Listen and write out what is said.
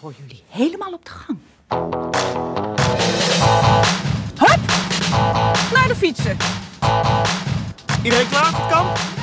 voor jullie helemaal op de gang. Hup! Naar de fietsen. Iedereen klaar voor het kamp?